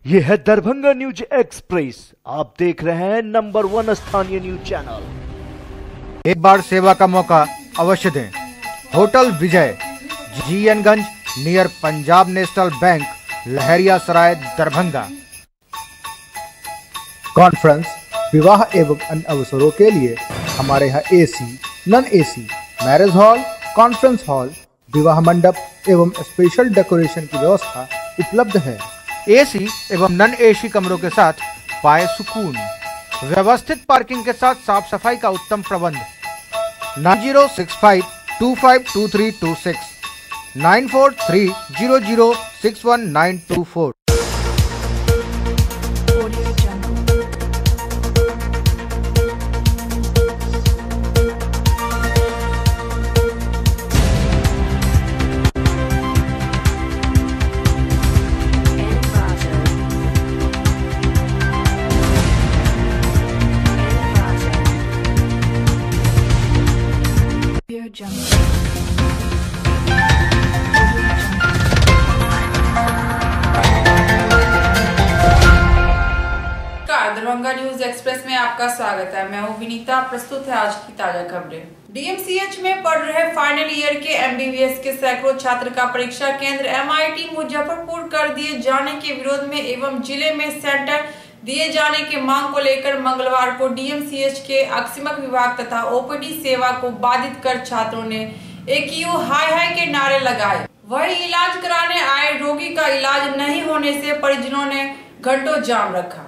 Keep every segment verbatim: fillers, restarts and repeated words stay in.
ये है Darbhanga news express. आप देख रहे हैं नंबर वन स्थानीय न्यूज चैनल। एक बार सेवा का मौका अवश्य दें। Hotel Vijay, GN Ganj, near Punjab National Bank, Lahariya Sarai, Darbhanga. Conference, विवाह एवं अन्य अवसरों के लिए हमारे यहाँ AC, non AC, marriage hall, conference hall, विवाह मंडप एवं स्पेशल डेकोरेशन की व्यवस्था उपलब्ध है। एसी एवं नॉन एसी कमरों के साथ पाए सुकून, व्यवस्थित पार्किंग के साथ साफ सफाई का उत्तम प्रबंध। Nine zero six five two five two three two six, nine four three zero zero six one nine two four. Darbhanga news express में आपका स्वागत है। मैं हूं विनीता। प्रस्तुत है आज की ताजा खबरें। डीएमसीएच में पढ़ रहे फाइनल ईयर के एमबीबीएस के सैकड़ों छात्र का परीक्षा केंद्र एमआईटी मुजफ्फरपुर कर दिए जाने के विरोध में एवं जिले में सेंटर दिए जाने की मांग को लेकर मंगलवार को डीएमसीएच के अग्निशमन विभाग तथा ओपीडी सेवा को बाधित कर छात्रों ने एक यू हाय हाय के नारे लगाए। वही इलाज कराने आए रोगी का इलाज नहीं होने से परिजनों ने घंटों जाम रखा।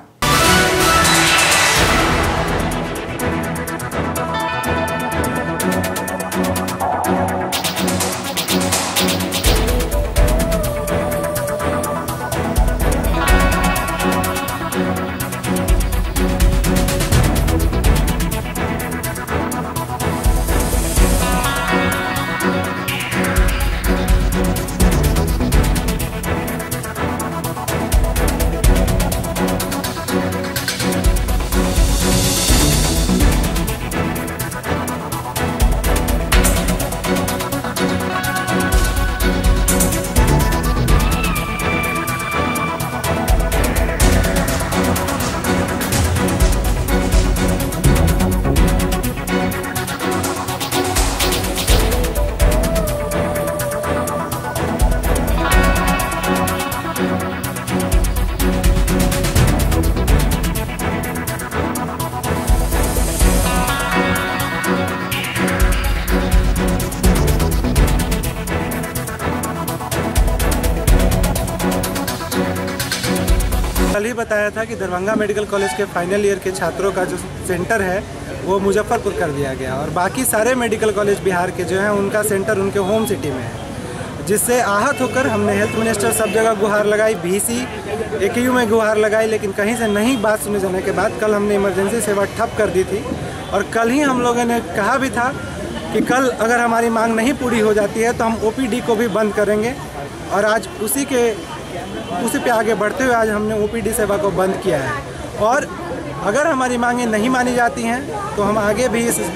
कल ही बताया था कि दरभंगा मेडिकल कॉलेज के फाइनल ईयर के छात्रों का जो सेंटर है वो मुजफ्फरपुर कर दिया गया और बाकी सारे मेडिकल कॉलेज बिहार के जो हैं उनका सेंटर उनके होम सिटी में है, जिससे आहत होकर हमने हेल्थ मिनिस्टर सब जगह गुहार लगाई, बीसी एकेयू में गुहार लगाई, लेकिन कहीं से नहीं बात सुने जाने के बाद कल हमने इमरजेंसी सेवा ठप कर दी थी। और कल ही हम लोगों ने कहा भी था कि कल अगर हमारी मांग नहीं पूरी हो जाती है तो हम ओपीडी को भी बंद करेंगे। और आज उसी के उसी पे आगे बढ़ते हुए आज हमने ओपीडी सेवा को बंद किया है। और अगर हमारी मांगें नहीं मानी जाती हैं तो हम आगे भी इस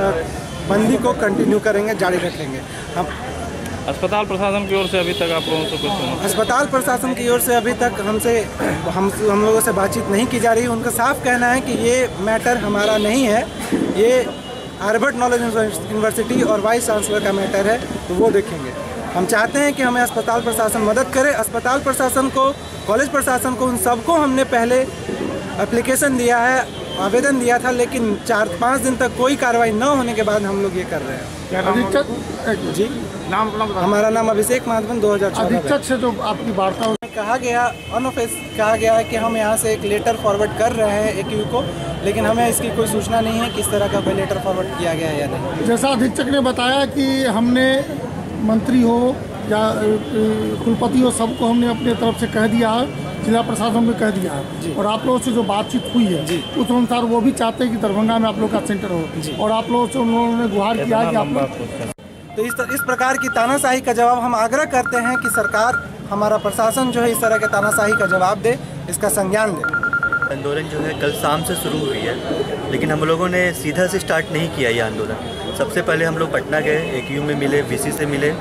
बंदी को कंटिन्यू करेंगे, जारी रखेंगे। हम अस्पताल प्रशासन की ओर से अभी तक आप लोगों से कुछ अस्पताल प्रशासन की ओर से अभी तक हमसे हम हम लोगों से बातचीत नहीं की जा रही। उनका साफ कहना है कि ये मैटर हमारा नहीं है, ये हार्वर्ड नॉलेज यूनिवर्सिटी और वाइस चांसलर का मैटर है, तो वो देखेंगे। हम चाहते हैं कि हमें अस्पताल प्रशासन मदद करे। अस्पताल प्रशासन को, कॉलेज प्रशासन को, उन सबको हमने पहले एप्लीकेशन दिया है, आवेदन दिया था, लेकिन चार पाँच दिन तक कोई कार्रवाई न होने के बाद हम लोग ये कर रहे हैं। क्या नाम जी नाम, नाम हमारा नाम अभिषेक माधवन दो हज़ार चौदह। अधीक्षक से जो आपकी वार्ता में कहा गया ऑनऑफिस कहा गया है कि हम यहाँ से एक लेटर फॉरवर्ड कर रहे हैं एकेयू को, लेकिन हमें इसकी कोई सूचना नहीं है किस तरह का कोई लेटर फॉरवर्ड किया गया है या नहीं। जैसा अधीक्षक ने बताया कि हमने मंत्री हो या कुलपति हो, सबको हमने अपने तरफ से कह दिया है, जिला प्रशासन में कह दिया है। और आप लोगों से जो बातचीत हुई है उस अनुसार वो भी चाहते हैं कि दरभंगा में आप लोग का सेंटर हो, और आप लोगों से उन्होंने गुहार किया है कि आप लोग। तो इस इस प्रकार की तानाशाही का जवाब हम आग्रह करते हैं कि सरकार, हमारा प्रशासन जो है इस तरह के तानाशाही का जवाब दे, इसका संज्ञान दे। आंदोलन जो है कल शाम से शुरू हुई है, लेकिन हम लोगों ने सीधा से स्टार्ट नहीं किया ये आंदोलन। सबसे पहले हम लोग पटना गए, एकेयू में मिले, वीसी से मिले,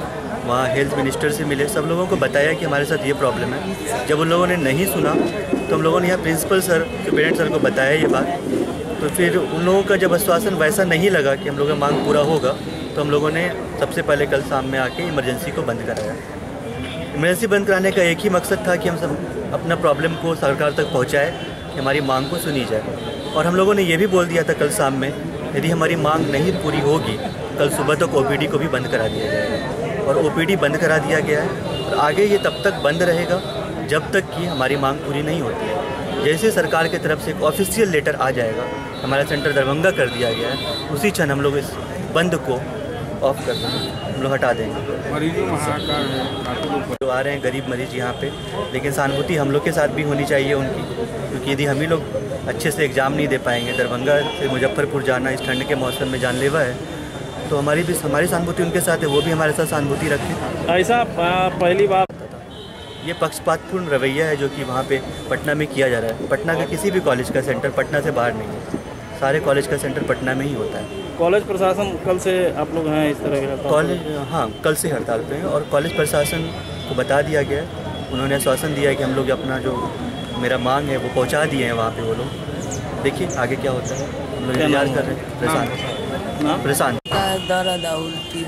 वहाँ हेल्थ मिनिस्टर से मिले, सब लोगों को बताया कि हमारे साथ ये प्रॉब्लम है। जब उन लोगों ने नहीं सुना तो हम लोगों ने यहाँ प्रिंसिपल सर, पेरेंट्स सर को बताया ये बात। तो फिर उन लोगों का जब आश्वासन वैसा नहीं लगा कि हम लोगों का मांग पूरा होगा, तो हम लोगों ने सबसे पहले कल शाम में आके इमरजेंसी को बंद कराया। इमरजेंसी बंद कराने का एक ही मकसद था कि हम सब अपना प्रॉब्लम को सरकार तक पहुँचाए, कि हमारी मांग को सुनी जाए। और हम लोगों ने ये भी बोल दिया था कल शाम में, यदि हमारी मांग नहीं पूरी होगी कल सुबह तक ओपीडी को भी बंद करा दिया जाएगा। और ओपीडी बंद करा दिया गया है और आगे ये तब तक बंद रहेगा जब तक कि हमारी मांग पूरी नहीं होती है। जैसे सरकार की तरफ से एक ऑफिशियल लेटर आ जाएगा, हमारा सेंटर दरभंगा कर दिया गया है, उसी क्षण हम लोग इस बंद को ऑफ कर देंगे, हम लोग हटा देंगे। मरीजों में जो आ रहे हैं गरीब मरीज यहाँ पे, लेकिन सहानुभूति हम लोग के साथ भी होनी चाहिए उनकी, क्योंकि यदि हम ही लोग अच्छे से एग्ज़ाम नहीं दे पाएंगे, दरभंगा से मुजफ्फरपुर जाना इस ठंड के मौसम में जानलेवा है, तो हमारी भी हमारी सहानुभूति उनके साथ है, वो भी हमारे साथ सहानुभूति रखें। ऐसा पहली बार ये पक्षपातपूर्ण रवैया है जो कि वहाँ पे पटना में किया जा रहा है। पटना का किसी भी कॉलेज का सेंटर पटना से बाहर नहीं है, सारे कॉलेज का सेंटर पटना में ही होता है। कॉलेज प्रशासन कल से आप लोग हैं इस तरह के कॉलेज, हाँ कल से हड़ताल पे हैं और कॉलेज प्रशासन को बता दिया गया है, उन्होंने आश्वासन दिया है कि हम लोग अपना जो मेरा मांग है वो पहुँचा दिए हैं वहाँ पे वो लोग। देखिए आगे क्या होता है, हम लोग इंतजार कर रहे हैं। प्रशांत प्रशांत दर्द उल्टी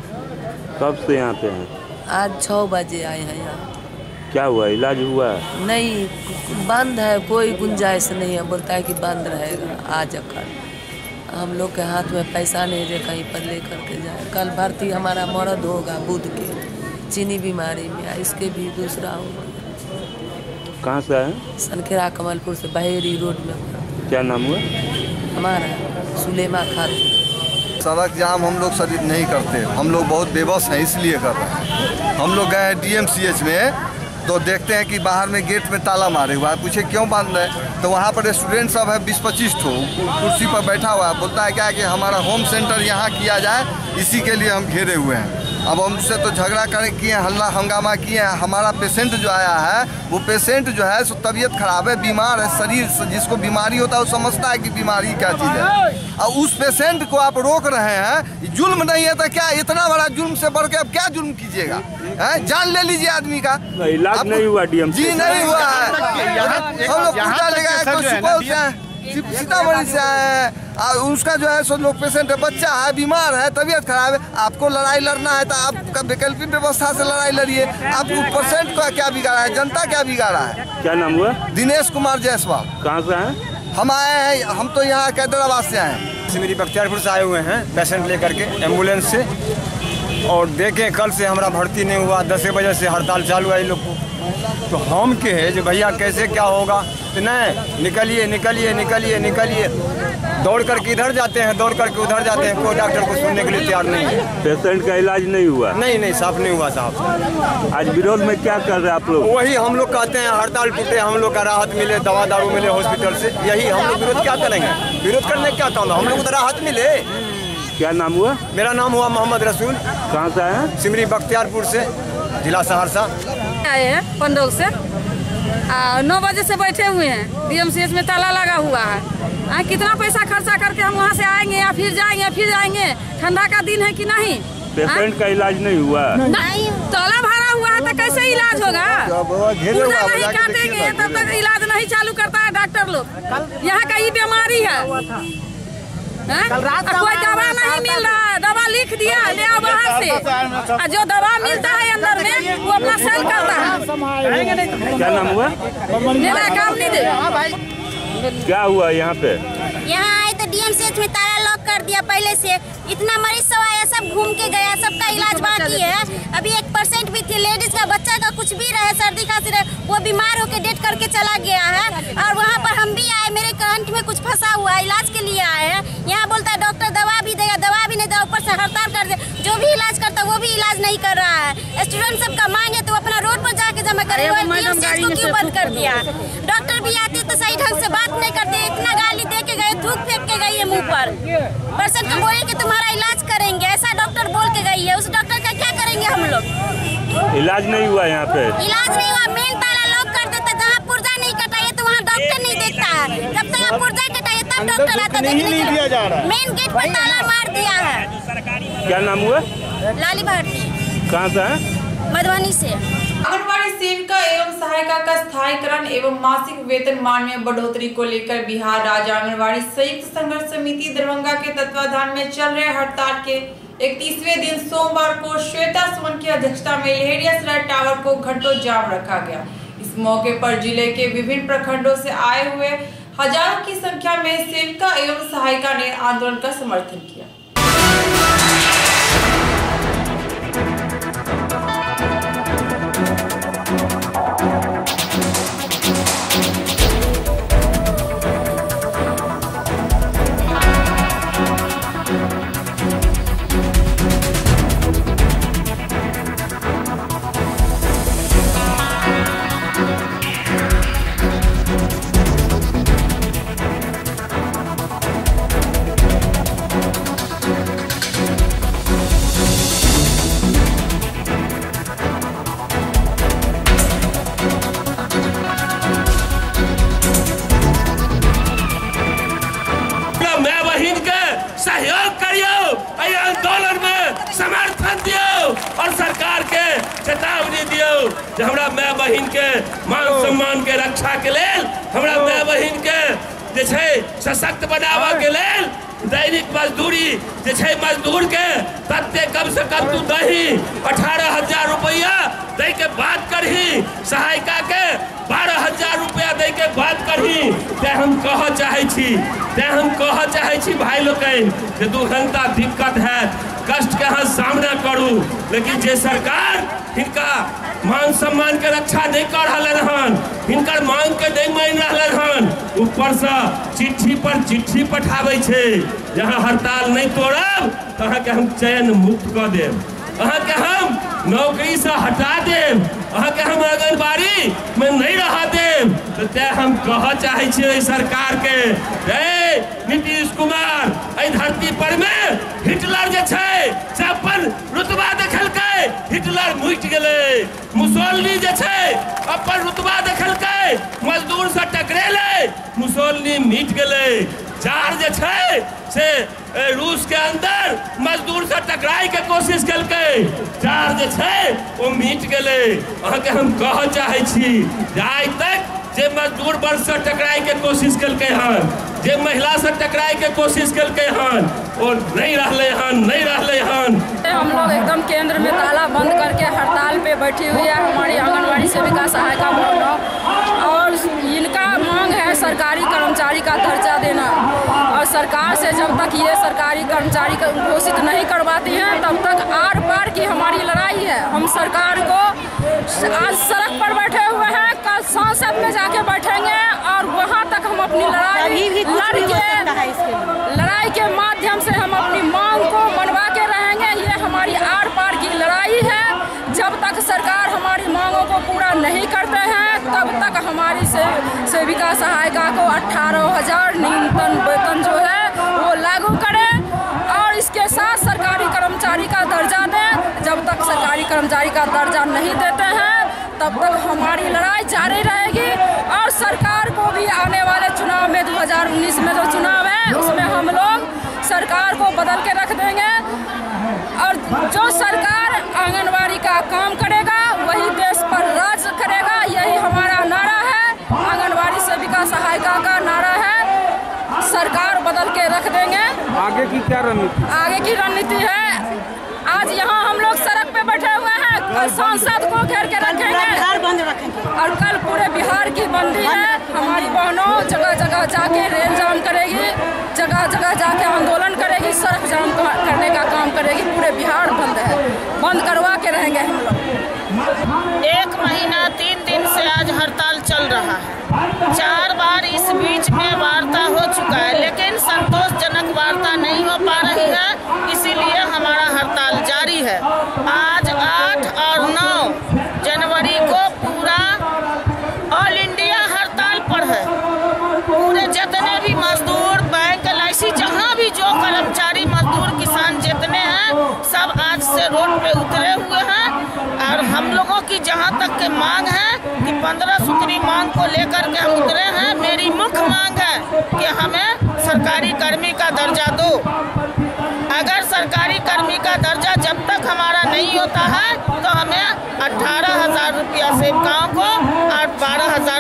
कब से यहाँ पे हैं? आज छः बजे आए हैं यहाँ। क्या हुआ, इलाज हुआ? नहीं, बंद है, कोई गुंजाइश नहीं है, बोलता है कि बंद रहेगा आज कर। हम लोग के हाथ में पैसा नहीं रहे कहीं पर ले करके जाए। कल भर्ती हमारा मर्द होगा बुध के, चीनी बीमारी में, इसके भी दूसरा होगा। कहाँ से आए? सनखेरा कमलपुर से, बहेरी रोड में। क्या नाम हुआ? हमारा सुलेमा खातून। सड़क जाम हम लोग शरीर नहीं करते, हम लोग बहुत बेबस हैं इसलिए कर रहे हैं। हम लोग गए हैं डीएमसीएच में तो देखते हैं कि बाहर में गेट में ताला मारे हुआ है, पूछे क्यों बंद है, तो वहाँ पर स्टूडेंट सब है बीस पच्चीस ठो कुर्सी पर बैठा हुआ है, बोलता है क्या कि हमारा होम सेंटर यहाँ किया जाए, इसी के लिए हम घेरे हुए हैं। अब हमसे तो झगड़ा करें किए, हल्ला हंगामा किए हैं। हमारा पेशेंट जो आया है वो पेशेंट जो है सो तबीयत खराब है, बीमार है, शरीर जिसको बीमारी होता है वो समझता है कि बीमारी क्या चीज़ है, और उस पेशेंट को आप रोक रहे हैं। जुल्म नहीं है तो क्या, इतना बड़ा जुल्म से बढ़ के अब क्या जुल्म कीजिएगा? जान ले लीजिए आदमी का। इलाज नहीं हुआ डीएम जी नहीं हुआ है। हम लोग पूछा लेगा सुपौल से, सीतामढ़ी से आए हैं, उसका जो है सो लोग पेशेंट है, बच्चा है, बीमार है, तबीयत खराब है। आपको लड़ाई लड़ना है तो आपका वैकल्पिक व्यवस्था से लड़ाई लड़िए। आपको पेशेंट का क्या बिगाड़ा है, जनता क्या बिगाड़ा है? क्या नाम हुआ? दिनेश कुमार जायसवाल। कहाँ से आए? हम आए हैं, हम तो यहाँ कैदराबाद से आए हैं। सिमरी बख्तियारपुर से आए हुए हैं पेशेंट लेकर के एम्बुलेंस से, और देखें कल से हमारा भर्ती नहीं हुआ, दस बजे से हड़ताल चालू है इन लोग को। तो हम के है जो भैया कैसे क्या होगा, तो नहीं निकलिए निकलिए निकलिए निकलिए, दौड़ करके इधर जाते हैं, दौड़ करके उधर जाते हैं, कोई डॉक्टर को सुनने के लिए तैयार नहीं है। पेशेंट का इलाज नहीं हुआ? नहीं नहीं साफ नहीं हुआ साहब। आज विरोध में क्या कर रहे हैं आप लोग? वही हम लोग कहते हैं हड़ताल टूटे, हम लोग का राहत मिले, दवा दारू मिले हॉस्पिटल से, यही हम लोग विरोध क्या करेंगे? विरोध करने क्या काम है, हम लोग को राहत मिले। क्या नाम हुआ? मेरा नाम हुआ मोहम्मद रसूल। कहाँ से आए हैं? सिमरी बख्तियारपुर से, जिला सहरसा। आए हैं पंडौल से, नौ बजे से बैठे हुए हैं, डीएमसीएच में ताला लगा हुआ है। आ, कितना पैसा खर्चा करके हम वहाँ से आएंगे या फिर जाएंगे फिर जाएंगे, ठंडा का दिन है कि नहीं? पेशेंट का इलाज नहीं हुआ? नहीं, ताला भरा हुआ है तो कैसे इलाज होगा? पुर्जा नहीं काटेंगे तब तक इलाज नहीं चालू करता है डॉक्टर लोग। यहाँ का ये बीमारी है, कोई दवा नहीं मिल रहा है, दवा लिख दिया ले आओ बाहर से, और जो दवा मिलता है अंदर में वो अपना सेल करता है। क्या नाम हुआ? मेरा काम नहीं दे। क्या हुआ यहाँ पे? यहाँ आए तो डीएमसीएच में ताला लॉक कर दिया पहले से, इतना मरीज सब आया, सब घूम के गया, सबका इलाज बाकी है। अभी एक परसेंट भी थी, लेडीज का बच्चा का कुछ भी रहे, सर्दी खांसी रहे, वो बीमार होकर डेट करके चला गया है। और वहाँ पर हम भी आए, मेरे कंठ में कुछ फंसा हुआ है, इलाज के लिए आए हैं। यहाँ बोलता है डॉक्टर दवा भी देगा, दवा भी नहीं देगा, ऊपर से हड़ताल कर दे। जो भी इलाज करता वो भी इलाज नहीं कर रहा है। स्टूडेंट सबका मांगे तो अपना रोड पर जाके जमा करे, को क्यों बंद कर दिया? डॉक्टर भी आते तो सही ढंग से बात नहीं करते, इतना गाली दे के गए, थूक फेंक के गई है मुँह पर। पेशेंट को बोले कि तुम्हारा इलाज करेंगे, ऐसा डॉक्टर बोल के गई है। उस डॉक्टर का क्या करेंगे हम लोग? इलाज नहीं हुआ यहाँ पे? इलाज नहीं हुआ, मेन ताला लॉक कर देता, जहाँ पुर्जा नहीं कटाइए तो वहाँ डॉक्टर नहीं देखता है। जब तक आप पुर्जा कटाइए तब डॉक्टर आता है। मेन गेट पर ताला मार दिया है। क्या नाम हुआ? लाली भारती। कहाँ से है? मधुबनी से। आंगनबाड़ी सेविका एवं सहायिका का स्थायीकरण एवं मासिक वेतन मान में बढ़ोतरी को लेकर बिहार राज्य आंगनबाड़ी संयुक्त संघर्ष समिति दरभंगा के तत्वाधान में चल रहे हड़ताल के इकतीसवें दिन सोमवार को श्वेता सुमन की अध्यक्षता में लहेरियासराय टावर को घंटों जाम रखा गया। इस मौके पर जिले के विभिन्न प्रखंडों से आए हुए हजारों की संख्या में सेविका एवं सहायिका ने आंदोलन का समर्थन किया। सहयोग करियो, आंदोलन में समर्थन दियो और सरकार के चेतावनी दियो जो हमरा माय बहिन के मान सम्मान के रक्षा के लेल, हमरा माय बहिन के जे छै सशक्त बनावा के लेल दैनिक मजदूरी जे छै मजदूर के तत्ते कम से कम तू दही अठारह हजार रुपया दे के बात करही, सहायिका के बारह हजार रुपया दे के बात करही। ते हम कह चाहे छी ते हम कह चाहे छी भाई लोकन जे दू घंटा दिक्कत है, कष्ट के हाँ सामना करू, लेकिन जे सरकार हिनका मान सम्मान के रक्षा नहीं कर रहलन, हिनकर मांग के नहीं मान रहलन, ऊपर से चिट्ठी पर चिट्ठी पठावे छे, जहाँ हड़ताल नहीं तोड़ब तहाँ के हम चयन मुक्त कर देब, अहाँ के हम नौकरी से हटा देब, अहाँ के हम आंगनबाड़ी में नहीं रह देब। तो ते हम कह चाहे छे सरकार के, ए नीतीश कुमार एहि धरती पर में हिटलर जे छै से अपन रुतबा देखलकै, हिटलर मुट गेलै, मुसोलिनी जे छै अपन रुतबा देखलकै, मजदूर से टकरेलै, मुसोलिनी मिट गेलै, जार जे छै से रूस के अंदर मजदूर से टकराई के कोशिश कलकै, जार जे छै वो मिट गेलै। अहाँ के हम कह चाहे छी जे आइ तक जे मजदूर वर्ग से टकराई के कोशिश कलकै हन, जे महिला से टकराई के कोशिश कलकै हन, और नहीं रहले हन नहीं रहले हन। हम लोग एकदम केंद्र में ताला बंद करके हड़ताल पे बैठी हुई है हमारी आंगनबाड़ी सेविका सहायिका बहनों, और इनका मांग है सरकारी कर्मचारी का दर्जा देना, और सरकार से जब तक ये सरकारी कर्मचारी घोषित नहीं करवाती हैं तब तक आर पार की हमारी लड़ाई है। हम सरकार को आज सड़क पर बैठे हुए हैं, कल संसद में जाके बैठेंगे और वहाँ तक हम अपनी लड़ाई लड़ के लड़ाई के माध्यम से हम अपनी मांग को मनवा के रहेंगे। ये हमारी आर पार की लड़ाई है। जब तक सरकार हमारी मांगों को पूरा नहीं करते हैं तब तक हमारी से, सेविका सहायिका को अठारह हजार न्यूनतम वेतन जो है वो लागू करें, और इसके साथ सरकारी कर्मचारी का दर्जा दें। जब तक सरकारी कर्मचारी का दर्जा नहीं देते हैं तब तक हमारी लड़ाई जारी रहेगी, और सरकार को भी आने वाले चुनाव में दो हज़ार उन्नीस में जो चुनाव है उसमें हम लोग सरकार को बदल के रख देंगे, और जो सरकार आंगनबाड़ी का काम करेगा वही देश पर राज करेगा। यही हमारा नारा है, आंगनबाड़ी सेविका सहायिका का नारा है, सरकार बदल के रख देंगे। आगे की क्या रणनीति? आगे की रणनीति है, आज यहाँ हम लोग सड़क पे बैठे हुए हैं, कल सांसद को घेर के रखेंगे, और कल पूरे बिहार की बंदी है। हमारी बहनों जगह जगह जाके रेल जाम करेगी, जगह जगह जाके आंदोलन करेगी, सड़क जाम करने का काम करेगी। पूरे बिहार बंद है, बंद करवा के रहेंगे हम लोग। एक महीना तीन दिन से आज हड़ताल चल रहा है, चार बार इस बीच में वार्ता हो चुका है, लेकिन संतोषजनक वार्ता नहीं हो पा रही है, इसीलिए हमारा हड़ताल जारी है। आज आठ और नौ जनवरी को पूरा ऑल इंडिया हड़ताल पर है। पूरे जितने भी मजदूर, बैंक, एल आई सी, जहाँ भी जो कर्मचारी, मजदूर, किसान जितने हैं सब आज से रोड पे उतरे हुए हैं, और हम लोगों की जहाँ तक के मांग है कि पंद्रह सूत्री मांग को लेकर के हम उतरे हैं। मेरी मुख्य मांग है कि हमें सरकारी कर्मी का दर्जा दो। अगर सरकारी कर्मी का दर्जा जब तक हमारा नहीं होता है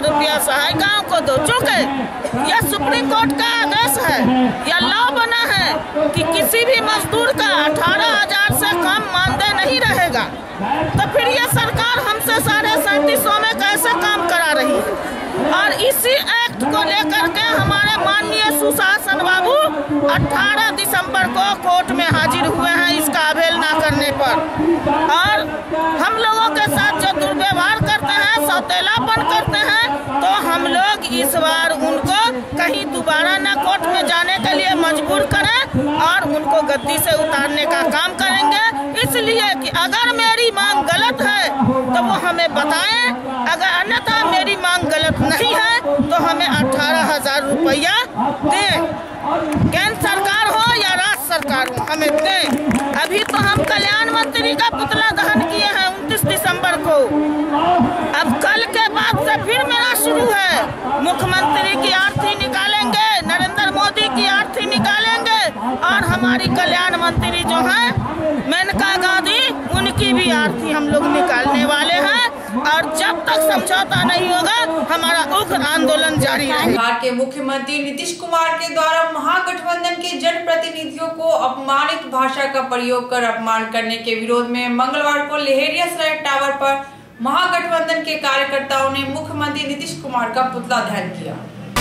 रुपया सहाय गांव को दो। चूँकि यह सुप्रीम कोर्ट का आदेश है, यह लॉ बना है कि किसी भी मजदूर का अठारह हजार से कम मानदेय नहीं रहेगा, तो फिर यह सरकार हमसे साढ़े सैंतीस सौ में कैसे काम करा रही है? और इसी एक्ट को लेकर के हमारे माननीय सुशासन बाबू अठारह दिसंबर को कोर्ट में हाजिर हुए हैं इसका अवहेलना करने पर। और हम लोगों के साथ जो दुर्व्यवहार करते हैं, सौतेलापन करते हैं, तो हम लोग इस बार उनको कहीं दोबारा न कोर्ट में जाने के लिए मजबूर करें और उनको गद्दी से उतारने का काम करेंगे। इसलिए कि अगर मेरी मांग गलत है तो वो हमें बताएं, अगर अन्यथा मेरी मांग गलत नहीं है तो हमें अठारह हजार रुपया दें, केंद्र सरकार हो या राज्य सरकार हो, हमें दें। अभी तो हम कल्याण मंत्री का पुतला दहन किए हैं उनतीस दिसंबर को। अब कल के बाद से फिर मेरा शुरू है, मुख्यमंत्री की आरती निकालेंगे, नरेंद्र मोदी की आरती निकालेंगे और हमारी कल्याण मंत्री जो है मेनका गांधी, उनकी भी आरती हम लोग निकालने वाले हैं। और जब तक समझौता नहीं होगा हमारा उग्र आंदोलन जारी रहेगा। बिहार के मुख्यमंत्री नीतीश कुमार के द्वारा महागठबंधन के जनप्रतिनिधियों को अपमानित भाषा का प्रयोग कर अपमान करने के विरोध में मंगलवार को लहेरियासराय टावर पर महागठबंधन के कार्यकर्ताओं ने मुख्यमंत्री नीतीश कुमार का पुतला दहन किया।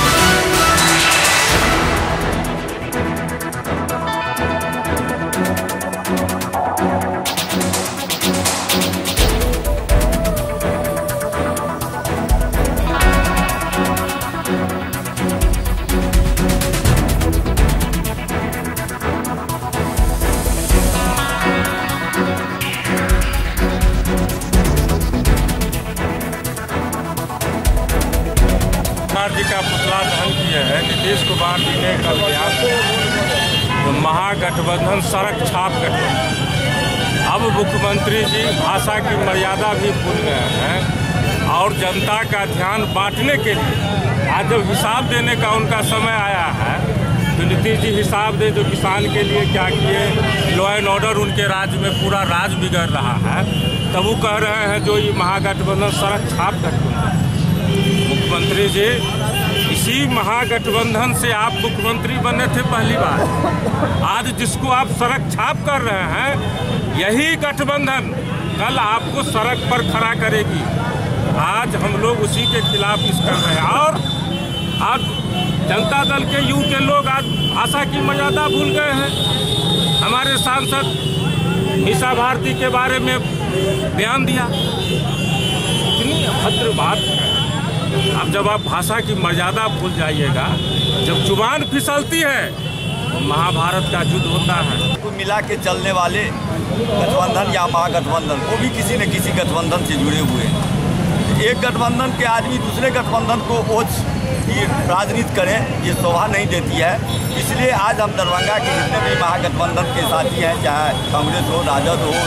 जी का पुतला दहन किया है नीतीश कुमार जी ने कल बयान तो महागठबंधन सड़क छाप गठबंधन। अब मुख्यमंत्री जी भाषा की मर्यादा भी भूल गए हैं और जनता का ध्यान बांटने के लिए आज जब हिसाब देने का उनका समय आया है तो नीतीश जी हिसाब दे जो किसान के लिए क्या किए, लॉ एंड ऑर्डर उनके राज्य में पूरा राज बिगड़ रहा है, तब वो कह रहे हैं जो ये महागठबंधन सड़क छाप गठबंधन। मुख्यमंत्री जी इसी महागठबंधन से आप मुख्यमंत्री बने थे पहली बार, आज जिसको आप सड़क छाप कर रहे हैं यही गठबंधन कल आपको सड़क पर खड़ा करेगी। आज हम लोग उसी के खिलाफ इस कर रहे हैं और आज जनता दल के यू के लोग आज भाषा की मर्यादा भूल गए हैं। हमारे सांसद मीसा भारती के बारे में बयान दिया, इतनी अभद्र बात है। अब जब आप भाषा की मर्यादा भूल जाइएगा, जब जुबान फिसलती है तो महाभारत का युद्ध होता है। को मिला के चलने वाले गठबंधन या महागठबंधन, वो भी किसी न किसी गठबंधन से जुड़े हुए हैं। एक गठबंधन के आदमी दूसरे गठबंधन को ओझ ये राजनीति करें, ये शोभा नहीं देती है। इसलिए आज हम दरभंगा के जितने भी महागठबंधन के साथी हैं, चाहे कांग्रेस हो, राजद हो,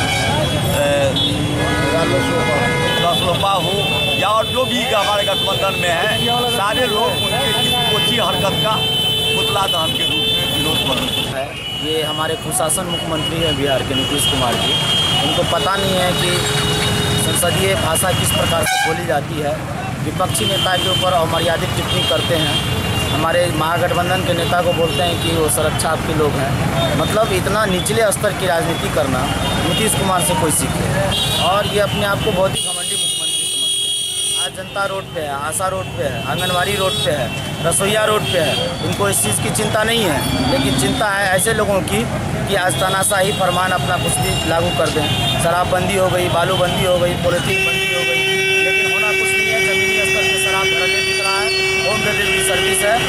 रालोसपा हो या और जो भी हमारे गठबंधन में है, सारे लोग उनके इस कोची हरकत का पुतला दहन के रूप में विरोध कर रहे हैं। ये हमारे कुशासन मुख्यमंत्री हैं बिहार के नीतीश कुमार जी, उनको पता नहीं है कि संसदीय भाषा किस प्रकार से बोली जाती है। विपक्षी नेता के ऊपर अमर्यादित टिप्पणी करते हैं। हमारे महागठबंधन के नेता को बोलते हैं कि वो सड़क छाप के लोग हैं। मतलब इतना निचले स्तर की राजनीति करना नीतीश कुमार से कोई सीखे, और ये अपने आप को बहुत ही घमंडी मुख्यमंत्री समझते हैं। आज जनता रोड पे है, आशा रोड पे है, आंगनबाड़ी रोड पे है, रसोईया रोड पे है, इनको इस चीज़ की चिंता नहीं है। लेकिन चिंता है ऐसे लोगों की कि आज तानाशाही फरमान अपना कुछ भी लागू कर दें। शराबबंदी हो गई, बालूबंदी हो गई, पॉलिथीन बंदी हो गई, लेकिन होना कुछ नहीं है। जमीनी स्तर पर शराब घरेलू बिक रहा है, होम डिलीवरी सर्विस है।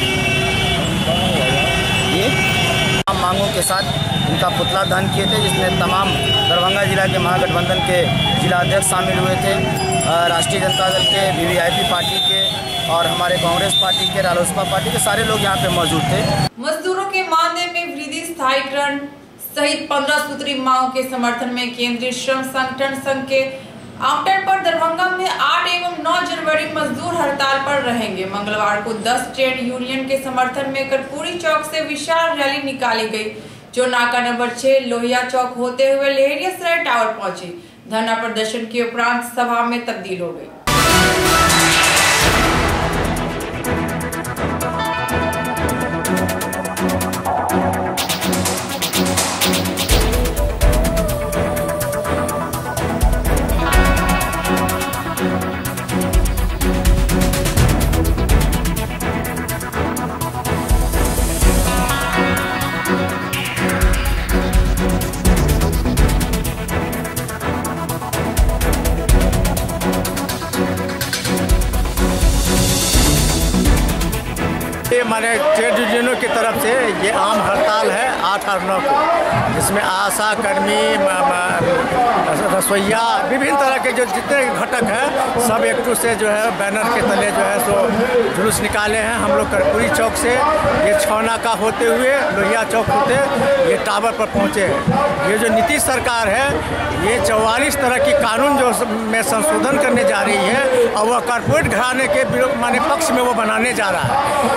ये तमाम मांगों के साथ इनका पुतला दहन किए थे, जिसमें तमाम दरभंगा जिला के महागठबंधन के जिला अध्यक्ष शामिल हुए थे, राष्ट्रीय जनता दल के, वीवीआईपी पार्टी के और हमारे कांग्रेस पार्टी के, रालोसपा पार्टी के सारे लोग यहाँ पे मौजूद थे। मजदूरों के मानदेय में वृद्धि, स्थायीकरण सहित पंद्रह सूत्री मांगों के समर्थन में केंद्रीय श्रम संगठन संघ के आवंटन पर दरभंगा में आठ एवं नौ जनवरी मजदूर हड़ताल पर रहेंगे। मंगलवार को दस ट्रेड यूनियन के समर्थन में कर्पूरी चौक से विशाल रैली निकाली गई, जो नाका नंबर छह लोहिया चौक होते हुए लहेरियासराय टावर पहुंची। धरना प्रदर्शन के उपरांत सभा में तब्दील हो गई। ये माने ट्रेड यूनियनों की तरफ से ये आम हड़ताल है आठ और नौ को, जिसमें आशा कर्मी, रसोइया, विभिन्न तरह के जो जितने घटक हैं सब एक दूसरे से जो है बैनर के तले जो है सो जुलूस निकाले हैं। हम लोग कर्पूरी चौक से ये छौना का होते हुए लोहिया चौक होते ये टावर पर पहुँचे हैं। ये जो नीतीश सरकार है ये चौवालीस तरह की कानून जो में संशोधन करने जा रही है और वह कॉर्पोरेट घराने के माने पक्ष में वो बनाने जा रहा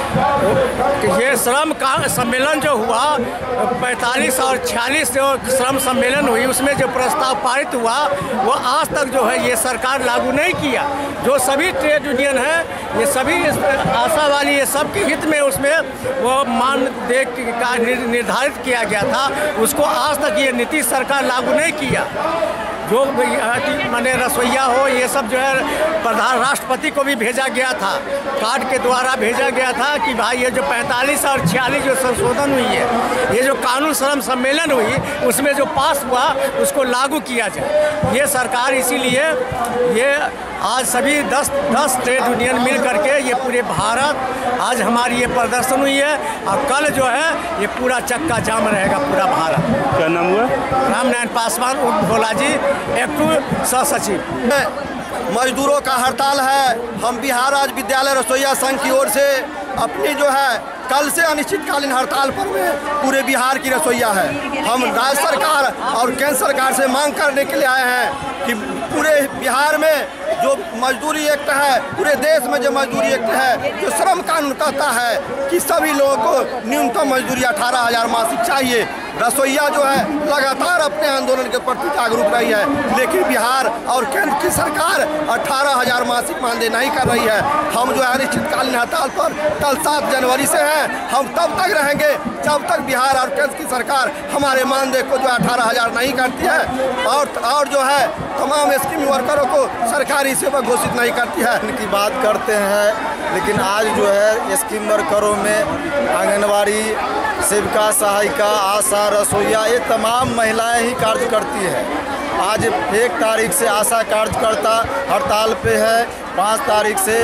है। ये श्रम का सम्मेलन जो हुआ पैंतालीस और छियालीस जो श्रम सम्मेलन हुई उसमें जो प्रस्ताव पारित हुआ वो आज तक जो है ये सरकार लागू नहीं किया। जो सभी ट्रेड यूनियन है ये सभी आशा वाली ये सबके हित में उसमें वो मान दे का निर्धारित किया गया था, उसको आज तक ये नीतीश सरकार लागू नहीं किया। जो माने रसोइया हो ये सब जो है प्रधान राष्ट्रपति को भी भेजा गया था, कार्ड के द्वारा भेजा गया था कि भाई ये जो पैंतालीस और छियालीस जो संशोधन हुई है, ये जो कानून श्रम सम्मेलन हुई उसमें जो पास हुआ उसको लागू किया जाए। ये सरकार इसीलिए ये आज सभी दस दस ट्रेड यूनियन मिल करके ये पूरे भारत आज हमारी ये प्रदर्शन हुई है और कल जो है ये पूरा चक्का जाम रहेगा पूरा भारत। क्या नाम हुआ? रामनारायण पासवान उर्फ भोला जी, एक्टू सह सचिव। मजदूरों का हड़ताल है। हम बिहार राज्य विद्यालय रसोइया संघ की ओर से अपनी जो है कल से अनिश्चितकालीन हड़ताल पर में पूरे बिहार की रसोइया है। हम राज्य सरकार और केंद्र सरकार से मांग करने के लिए आए हैं कि पूरे बिहार में जो मजदूरी एक्ट है, पूरे देश में जो मजदूरी एक्ट है, जो श्रम कानून कहता है कि सभी लोगों को न्यूनतम मजदूरी अठारह हजार मासिक चाहिए। रसोइया जो है लगातार अपने आंदोलन के प्रति जागरूक रही है, लेकिन बिहार और केंद्र की सरकार अठारह हजार मासिक मानदेय नहीं कर रही है। हम जो है अनिश्चितकालीन हड़ताल पर कल सात जनवरी से हैं। हम तब तक रहेंगे जब तक बिहार और केंद्र की सरकार हमारे मानदेय को जो अठारह हजार नहीं करती है और और जो है तमाम स्कीम वर्करों को सरकारी सेवा घोषित नहीं करती है। इनकी बात करते हैं, लेकिन आज जो है स्कीम वर्करों में आंगनबाड़ी सेविका, सहायिका, आशा, रसोइया ये तमाम महिलाएं ही कार्य करती है। आज एक तारीख से आशा कार्यकर्ता हड़ताल पे है, पाँच तारीख से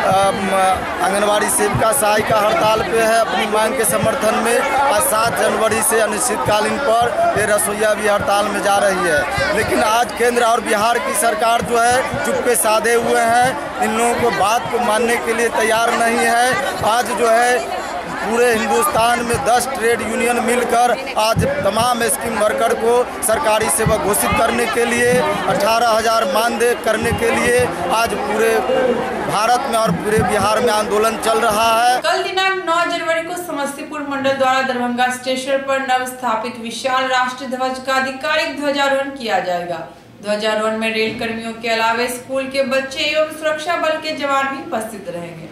आंगनबाड़ी सेविका सहायिका हड़ताल पे है अपनी मांग के समर्थन में, और सात जनवरी से अनिश्चितकालीन पर ये रसोइया भी हड़ताल में जा रही है। लेकिन आज केंद्र और बिहार की सरकार जो है चुप्पे साधे हुए हैं, इन लोगों को बात को मानने के लिए तैयार नहीं है। आज जो है पूरे हिंदुस्तान में दस ट्रेड यूनियन मिलकर आज तमाम स्कीम वर्कर को सरकारी सेवा घोषित करने के लिए, अठारह हजार मानदेय करने के लिए आज पूरे भारत में और पूरे बिहार में आंदोलन चल रहा है। कल दिनांक नौ जनवरी को समस्तीपुर मंडल द्वारा दरभंगा स्टेशन पर नव स्थापित विशाल राष्ट्रीय ध्वज का आधिकारिक ध्वजारोहण किया जाएगा। ध्वजारोहण में रेल कर्मियों के अलावा स्कूल के बच्चे एवं सुरक्षा बल के जवान भी उपस्थित रहेंगे।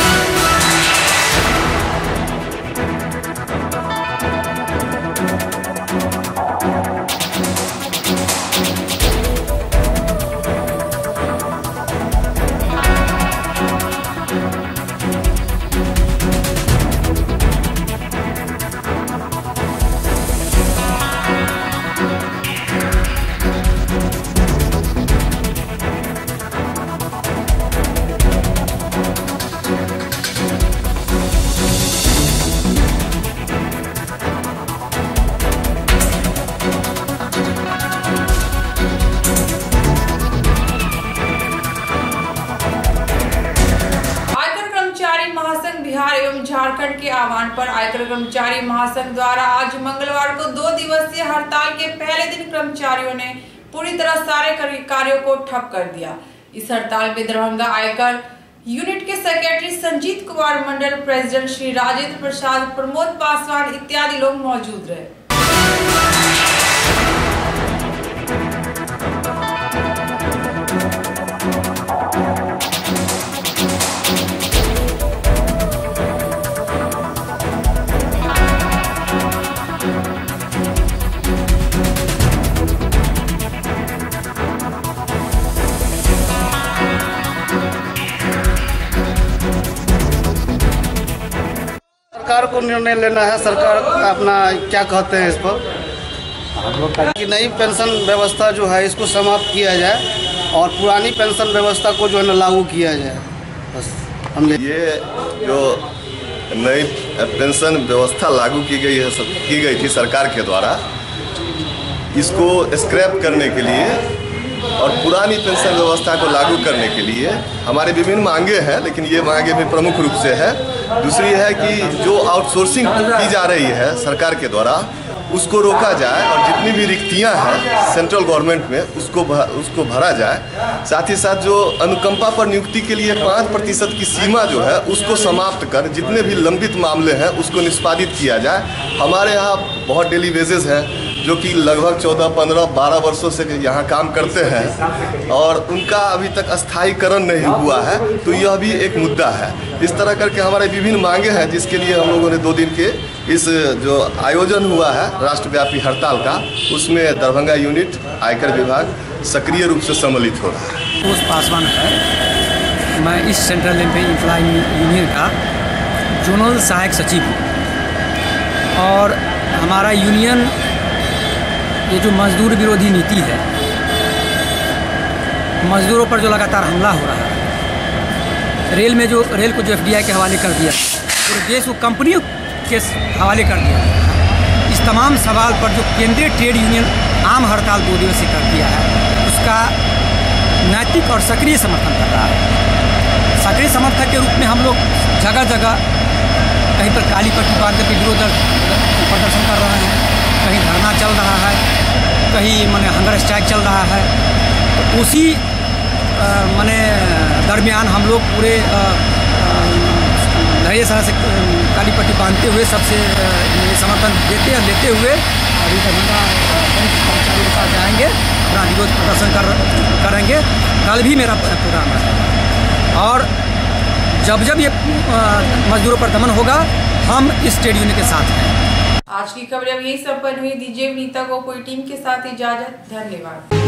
झारखंड के आह्वान पर आयकर कर्मचारी महासंघ द्वारा आज मंगलवार को दो दिवसीय हड़ताल के पहले दिन कर्मचारियों ने पूरी तरह सारे कार्यों को ठप कर दिया। इस हड़ताल में दरभंगा आयकर यूनिट के सेक्रेटरी संजीत कुमार, मंडल प्रेसिडेंट श्री राजेंद्र प्रसाद, प्रमोद पासवान इत्यादि लोग मौजूद रहे। सरकार को निर्णय लेना है। सरकार अपना क्या कहते हैं इस पर कि नई पेंशन व्यवस्था जो है इसको समाप्त किया जाए और पुरानी पेंशन व्यवस्था को जो है ना लागू किया जाए। बस हम ये जो नई पेंशन व्यवस्था लागू की गई है की गई थी सरकार के द्वारा, इसको स्क्रैप करने के लिए और पुरानी पेंशन व्यवस्था को लागू करने के लिए हमारे विभिन्न मांगे हैं, लेकिन ये मांगे भी प्रमुख रूप से है। दूसरी है कि जो आउटसोर्सिंग की जा रही है सरकार के द्वारा उसको रोका जाए और जितनी भी रिक्तियां हैं सेंट्रल गवर्नमेंट में उसको भर, उसको भरा जाए। साथ ही साथ जो अनुकंपा पर नियुक्ति के लिए पाँच प्रतिशत की सीमा जो है उसको समाप्त कर जितने भी लंबित मामले हैं उसको निष्पादित किया जाए। हमारे यहाँ बहुत डेली वेजेस हैं जो कि लगभग चौदह पंद्रह बारह वर्षों से यहाँ काम करते हैं और उनका अभी तक स्थायीकरण नहीं हुआ है, तो यह भी एक मुद्दा है। इस तरह करके हमारे विभिन्न मांगे हैं जिसके लिए हम लोगों ने दो दिन के इस जो आयोजन हुआ है राष्ट्रव्यापी हड़ताल का, उसमें दरभंगा यूनिट आयकर विभाग सक्रिय रूप से सम्मिलित हो रहा है। संतोष पासवान है, मैं इस सेंट्रल एम्प्लॉय यूनियन का जोनल सहायक सचिव हूँ और हमारा यूनियन ये जो मजदूर विरोधी नीति है, मजदूरों पर जो लगातार हमला हो रहा है, रेल में जो रेल को जो एफडीआई के हवाले कर दिया, पूरे देश को कंपनियों के हवाले कर दिया, इस तमाम सवाल पर जो केंद्रीय ट्रेड यूनियन आम हड़ताल दो दिवसीय कर दिया है, उसका नैतिक और सक्रिय समर्थन कर रहा है। सक्रिय समर्थक के रूप में हम लोग जगह जगह कहीं पर काली पट्टी बांध करके विरोध प्रदर्शन कर रहे हैं, कहीं धरना चल रहा है, कहीं माने हंगर स्ट्राइक चल रहा है। तो उसी माने दरमियान हम लोग पूरे नए तरह से काली पट्टी बांधते हुए सबसे समर्थन देते और लेते हुए अभी दरभंगा कर्मचारी के पास जाएंगे, अपना विरोध प्रदर्शन कर करेंगे। कल भी मेरा प्रोग्राम है और जब जब ये मजदूरों पर दमन होगा हम इस ट्रेड यूनियन के साथ हैं। आज की खबरें अब यही संपन्न हुई। दीजिए विनीता को पूरी टीम के साथ इजाजत। धन्यवाद।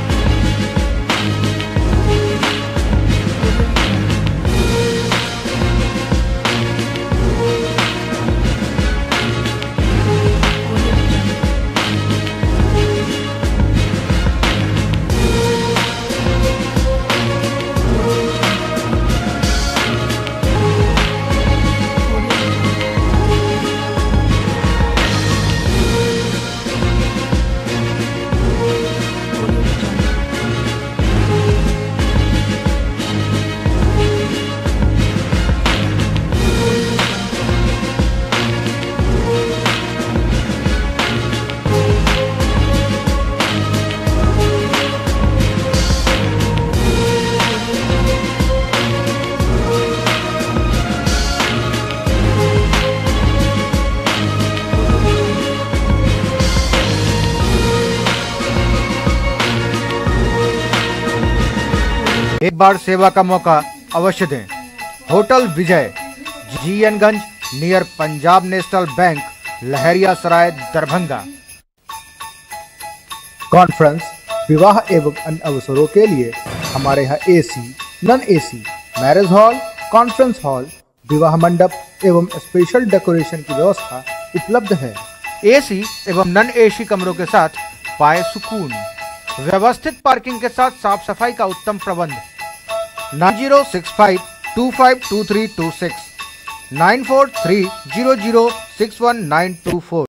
एक बार सेवा का मौका अवश्य दें। Hotel Vijay, GN Ganj, near Punjab National Bank, Lahariya Sarai, Darbhanga. Conference, विवाह एवं अन्य अवसरों के लिए हमारे यहाँ AC, non AC, marriage hall, conference hall, विवाह मंडप एवं स्पेशल डेकोरेशन की व्यवस्था उपलब्ध है। एसी एवं नॉन एसी कमरों के साथ पाए सुकून, व्यवस्थित पार्किंग के साथ साफ सफाई का उत्तम प्रबंध। Nine zero six five two five two three two six, nine four three zero zero six one nine two four.